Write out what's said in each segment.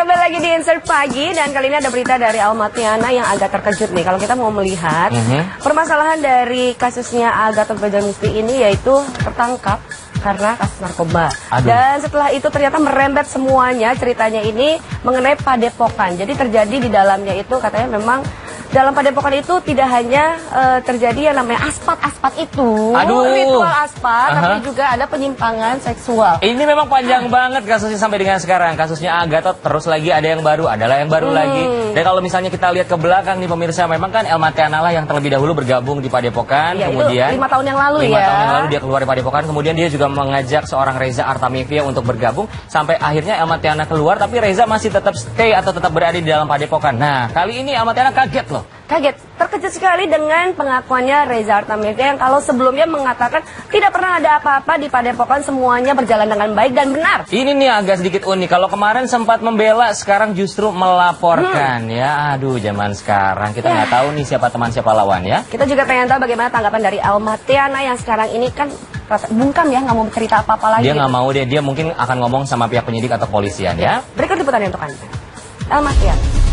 kembali lagi di Insert Pagi. Dan kali ini ada berita dari Alma Tiana yang agak terkejut nih. Kalau kita mau melihat permasalahan dari kasusnya Agathot Brajamusti ini, yaitu tertangkap karena kasus narkoba. Dan setelah itu ternyata merembet semuanya ceritanya ini mengenai padepokan. Jadi terjadi di dalamnya itu katanya memang dalam padepokan itu tidak hanya terjadi yang namanya aspat itu, ritual aspat, tapi juga ada penyimpangan seksual. Ini memang panjang banget kasusnya sampai dengan sekarang. Kasusnya Agathot terus lagi ada yang baru, adalah yang baru lagi. Dan kalau misalnya kita lihat ke belakang nih pemirsa, memang kan Elma Tiana lah yang terlebih dahulu bergabung di padepokan. Ya, kemudian itu 5 tahun yang lalu 5 tahun yang lalu dia keluar dari padepokan. Kemudian dia juga mengajak seorang Reza Artamevia untuk bergabung. Sampai akhirnya Elma Tiana keluar, tapi Reza masih tetap stay atau tetap berada di dalam padepokan. Nah, kali ini Elma Tiana kaget loh. Kaget, terkejut sekali dengan pengakuannya Reza Artamevia yang kalau sebelumnya mengatakan tidak pernah ada apa-apa di padepokan, semuanya berjalan dengan baik dan benar. Ini nih agak sedikit unik. Kalau kemarin sempat membela, sekarang justru melaporkan. Ya, aduh, zaman sekarang kita nggak tahu nih siapa teman siapa lawan ya. Kita juga pengen tahu bagaimana tanggapan dari Alma Tiana yang sekarang ini kan bungkam ya, nggak mau cerita apa-apa lagi. Dia nggak mau deh, dia mungkin akan ngomong sama pihak penyidik atau polisian ya. Berikut liputannya untuk Anda. Alma Tiana.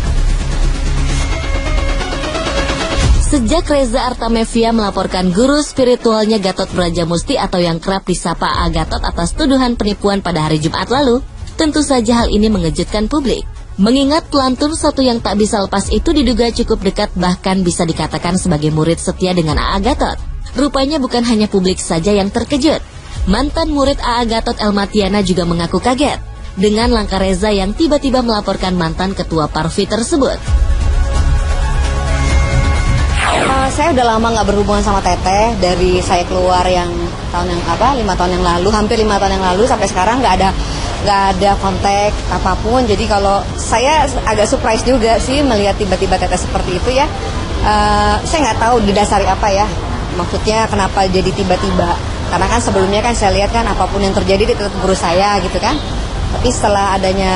Sejak Reza Artamevia melaporkan guru spiritualnya Gatot Brajamusti atau yang kerap disapa Agathot atas tuduhan penipuan pada hari Jumat lalu, tentu saja hal ini mengejutkan publik. Mengingat pelantun satu yang tak bisa lepas itu diduga cukup dekat, bahkan bisa dikatakan sebagai murid setia dengan Agathot. Rupanya bukan hanya publik saja yang terkejut. Mantan murid Agathot Elma Tiana juga mengaku kaget dengan langkah Reza yang tiba-tiba melaporkan mantan ketua Parvi tersebut. Saya udah lama nggak berhubungan sama Teteh dari saya keluar yang 5 tahun yang lalu, hampir 5 tahun yang lalu sampai sekarang nggak ada kontak apapun. Jadi kalau saya agak surprise juga sih melihat tiba-tiba Teteh seperti itu ya. Saya nggak tahu didasari apa ya, maksudnya kenapa jadi tiba-tiba. Karena kan sebelumnya kan saya lihat kan apapun yang terjadi dia tetap guru saya gitu kan. Tapi setelah adanya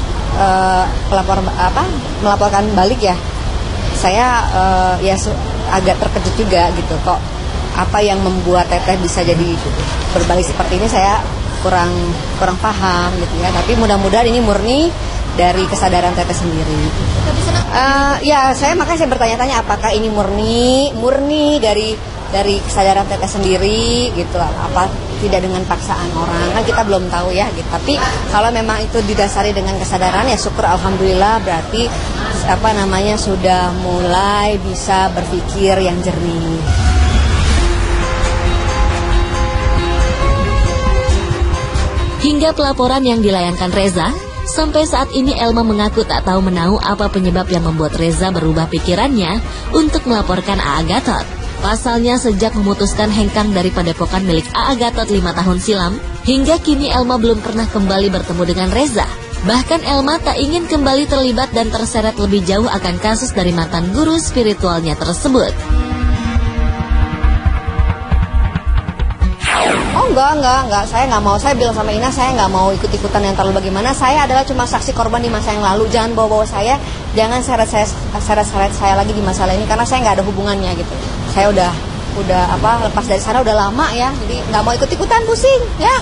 melaporkan balik ya, saya agak terkejut juga gitu, kok apa yang membuat Teteh bisa jadi berbalik seperti ini saya kurang paham gitu ya. Tapi mudah-mudahan ini murni dari kesadaran Teteh sendiri. Makanya saya bertanya-tanya apakah ini murni dari kesadaran Teteh sendiri gitu, apa tidak dengan paksaan orang, kan kita belum tahu ya gitu. Tapi kalau memang itu didasari dengan kesadaran ya syukur, alhamdulillah, berarti sudah mulai bisa berpikir yang jernih. Hingga pelaporan yang dilayangkan Reza, sampai saat ini Elma mengaku tak tahu menahu apa penyebab yang membuat Reza berubah pikirannya untuk melaporkan Agathot. Pasalnya sejak memutuskan hengkang dari padepokan milik Agathot 5 tahun silam, hingga kini Elma belum pernah kembali bertemu dengan Reza. Bahkan Elma tak ingin kembali terlibat dan terseret lebih jauh akan kasus dari mantan guru spiritualnya tersebut. Oh enggak, saya nggak mau. Saya bilang sama Ina, saya nggak mau ikut-ikutan yang terlalu bagaimana. Saya adalah cuma saksi korban di masa yang lalu. Jangan bawa-bawa saya, jangan seret saya lagi di masalah ini, karena saya nggak ada hubungannya gitu. Saya udah lepas dari sana udah lama ya, jadi nggak mau ikut-ikutan, pusing ya.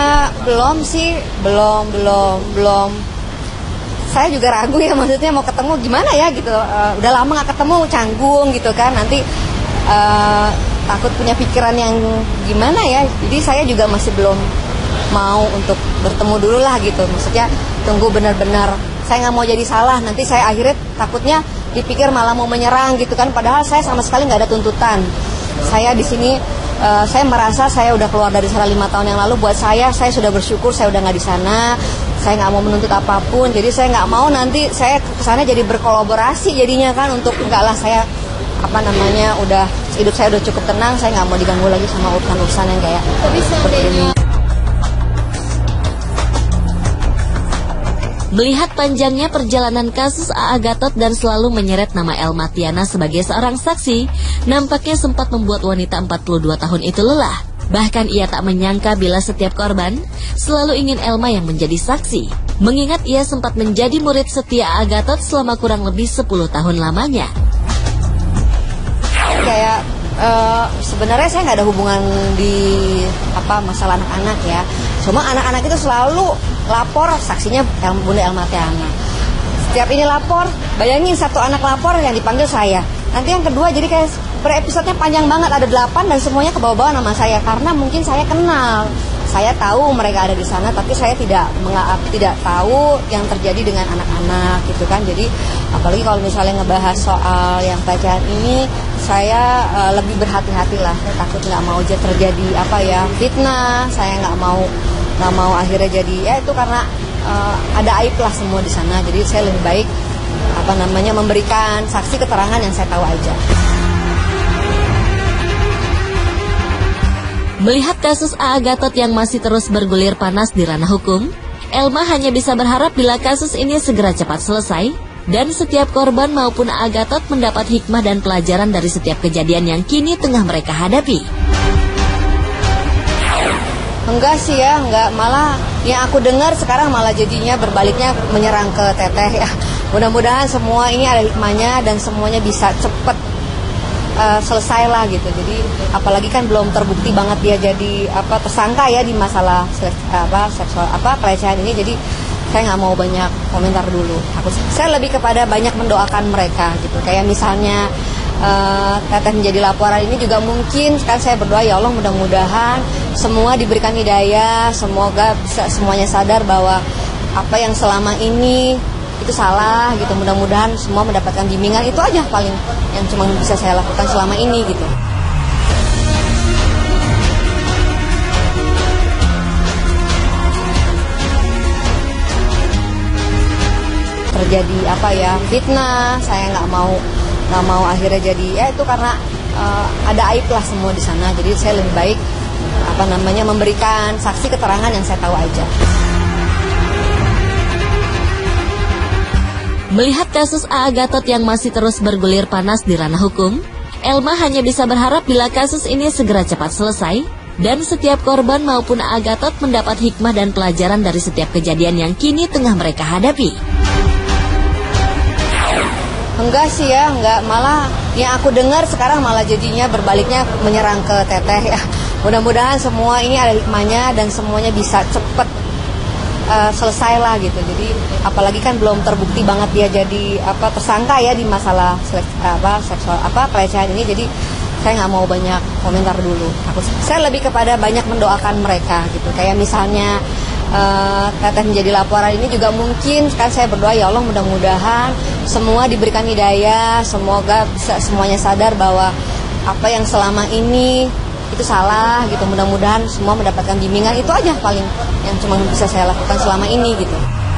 Belum. Saya juga ragu ya, maksudnya mau ketemu gimana ya gitu. Udah lama nggak ketemu, canggung gitu kan, nanti takut punya pikiran yang gimana ya. Jadi saya juga masih belum mau untuk bertemu dulu lah gitu. Maksudnya tunggu benar-benar, saya nggak mau jadi salah, nanti saya akhirnya takutnya dipikir malah mau menyerang gitu kan. Padahal saya sama sekali nggak ada tuntutan. Saya di sini, saya merasa saya udah keluar dari sana 5 tahun yang lalu. Buat saya sudah bersyukur, saya udah nggak di sana. Saya nggak mau menuntut apapun. Jadi saya nggak mau nanti saya kesana jadi berkolaborasi jadinya kan, untuk enggak lah, saya udah hidup saya udah cukup tenang. Saya nggak mau diganggu lagi sama urusan-urusan yang kayak seperti ini. Melihat panjangnya perjalanan kasus Agathot dan selalu menyeret nama Elma Tiana sebagai seorang saksi, nampaknya sempat membuat wanita 42 tahun itu lelah. Bahkan ia tak menyangka bila setiap korban selalu ingin Elma yang menjadi saksi. Mengingat ia sempat menjadi murid setia Agathot selama kurang lebih 10 tahun lamanya. Kayak sebenarnya saya nggak ada hubungan di masalah anak-anak ya. Cuma anak-anak itu selalu lapor saksinya Bunda Elma Tiana. setiap ini lapor, bayangin satu anak lapor yang dipanggil saya. Nanti yang kedua jadi kayak per episodenya panjang banget, ada 8 dan semuanya kebawa-bawa nama saya karena mungkin saya kenal. Saya tahu mereka ada di sana, tapi saya tidak tahu yang terjadi dengan anak-anak gitu kan. Jadi apalagi kalau misalnya ngebahas soal yang pelecehan ini, saya lebih berhati-hati lah. Saya takut nggak mau terjadi fitnah. Saya nggak mau akhirnya jadi itu karena ada aib lah semua di sana. Jadi saya lebih baik memberikan saksi keterangan yang saya tahu aja. Melihat kasus A.A. Gatot yang masih terus bergulir panas di ranah hukum, Elma hanya bisa berharap bila kasus ini segera cepat selesai dan setiap korban maupun A.A. Gatot mendapat hikmah dan pelajaran dari setiap kejadian yang kini tengah mereka hadapi. Enggak sih ya, enggak, malah yang aku dengar sekarang malah jadinya berbaliknya menyerang ke Teteh ya. Mudah-mudahan semua ini ada hikmahnya dan semuanya bisa cepat selesai lah gitu. Jadi apalagi kan belum terbukti banget dia jadi tersangka ya di masalah seksual pelecehan ini. Jadi saya nggak mau banyak komentar dulu. Saya lebih kepada banyak mendoakan mereka gitu. Kayak misalnya Teteh menjadi laporan ini juga mungkin kan saya berdoa ya Allah mudah-mudahan semua diberikan hidayah, semoga bisa semuanya sadar bahwa apa yang selama ini itu salah gitu. Mudah-mudahan semua mendapatkan bimbingan, itu aja paling yang cuma bisa saya lakukan selama ini gitu. Terjadi fitnah, saya nggak mau akhirnya jadi itu karena ada aib lah semua di sana. Jadi saya lebih baik memberikan saksi keterangan yang saya tahu aja. Melihat kasus A.A. Gatot yang masih terus bergulir panas di ranah hukum, Elma hanya bisa berharap bila kasus ini segera cepat selesai dan setiap korban maupun A.A. Gatot mendapat hikmah dan pelajaran dari setiap kejadian yang kini tengah mereka hadapi. Enggak sih ya, enggak, malah yang aku dengar sekarang malah jadinya berbaliknya menyerang ke Teteh ya. Mudah-mudahan semua ini ada hikmahnya dan semuanya bisa cepat selesai lah gitu. Jadi apalagi kan belum terbukti banget dia jadi tersangka ya di masalah seksual pelecehan ini. Jadi saya nggak mau banyak komentar dulu. Saya lebih kepada banyak mendoakan mereka gitu. Kayak misalnya Teteh menjadi laporan ini juga mungkin kan saya berdoa ya Allah mudah-mudahan semua diberikan hidayah, semoga bisa semuanya sadar bahwa apa yang selama ini itu salah gitu. Mudah-mudahan semua mendapatkan bimbingan, itu aja paling yang cuma bisa saya lakukan selama ini gitu.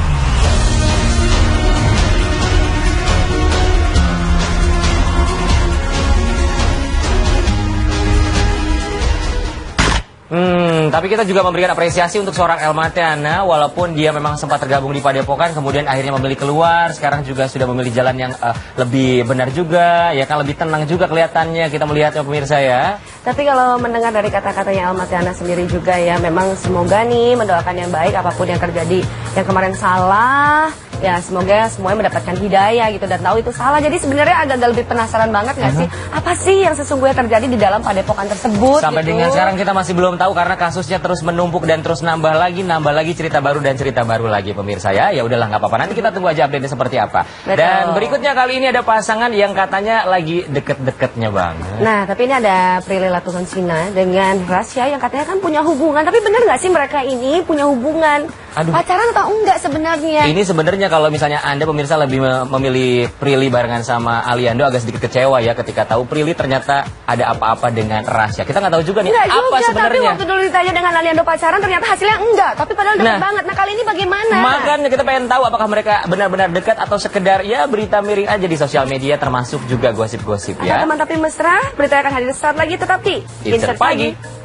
Tapi kita juga memberikan apresiasi untuk seorang Elma Theana, walaupun dia memang sempat tergabung di Padepokan, kemudian akhirnya memilih keluar, sekarang juga sudah memilih jalan yang lebih benar juga, ya kan, lebih tenang juga kelihatannya, kita melihatnya pemirsa ya. Tapi kalau mendengar dari kata-katanya Elma Theana sendiri juga ya, memang semoga nih mendoakan yang baik apapun yang terjadi. Yang kemarin salah, ya semoga semuanya mendapatkan hidayah gitu dan tahu itu salah. Jadi sebenarnya agak lebih penasaran banget nggak sih, apa sih yang sesungguhnya terjadi di dalam Padepokan tersebut? Sampai gitu. dengan sekarang kita masih belum tahu karena kasusnya terus menumpuk dan terus nambah lagi cerita baru dan cerita baru lagi pemirsa ya. Ya udahlah nggak apa-apa, nanti kita tunggu aja update-nya seperti apa. Betul. Dan berikutnya kali ini ada pasangan yang katanya lagi deket-deketnya banget. Nah, tapi ini ada Prilly Latuconsina dengan Rasya yang katanya kan punya hubungan. Tapi benar nggak sih mereka ini punya hubungan? Aduh. Pacaran atau enggak sebenarnya? Ini sebenarnya kalau misalnya Anda pemirsa lebih memilih Prilly barengan sama Aliando, agak sedikit kecewa ya ketika tahu Prilly ternyata ada apa-apa dengan Rasya. Kita nggak tahu juga nih enggak apa juga, sebenarnya. Tapi waktu dulu ditanya dengan Aliando pacaran ternyata hasilnya enggak. Tapi padahal dekat banget. Nah kali ini bagaimana? Makanya kita pengen tahu apakah mereka benar-benar dekat atau sekedar ya berita miring aja di sosial media, termasuk juga gosip-gosip ya. Teman tapi mesra, berita akan hadir saat lagi, tetap di Insert Pagi.